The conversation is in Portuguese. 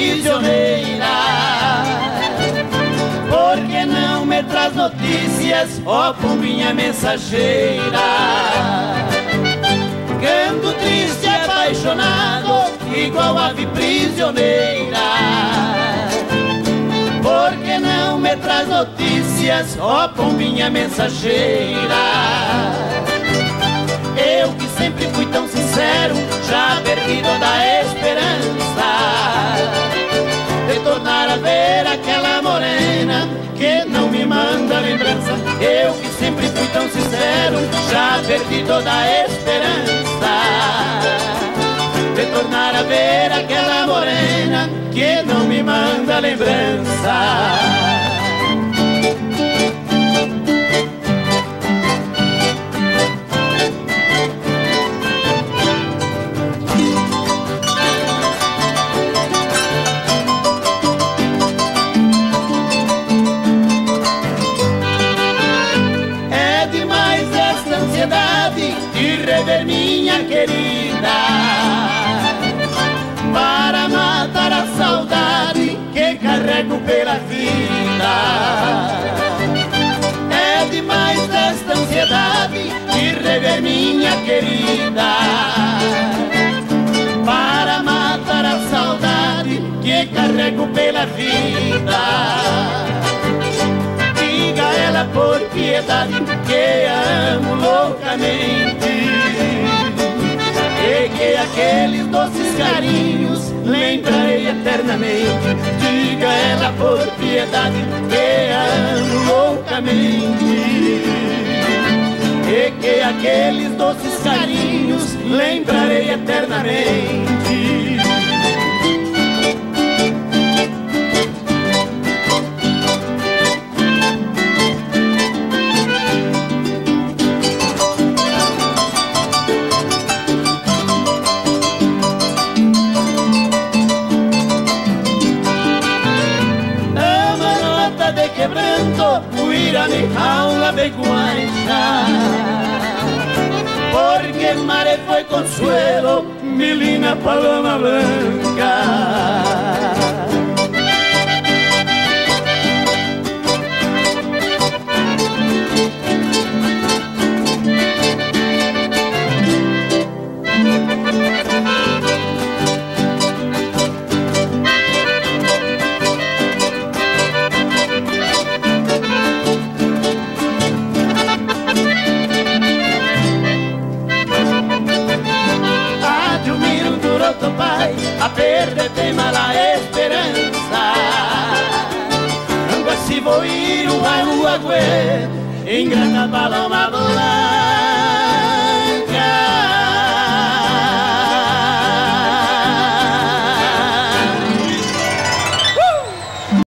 prisioneira. Por que não me traz notícias, ó pombinha mensageira? Canto triste, apaixonado, igual ave prisioneira. Por que não me traz notícias, ó pombinha mensageira? Eu que sempre fui tão sincero, já perdi toda a esperança de tornar a ver aquela morena que não me manda lembrança. Eu que sempre fui tão sincero, já perdi toda a esperança de tornar a ver aquela morena que não me manda lembrança. De rever minha querida, para matar a saudade que carrego pela vida. É demais esta ansiedade de rever minha querida, para matar a saudade que carrego pela vida. Diga a ela por piedade que a amo loucamente, e que aqueles doces carinhos lembrarei eternamente. Diga a ela por piedade que a amo loucamente, e que aqueles doces carinhos lembrarei eternamente. Cuida mi jaula de guancha, porque el mare fue consuelo, mi linda paloma blanca. A perder mala esperança, ando a se voir o aguê, engrana paloma volar.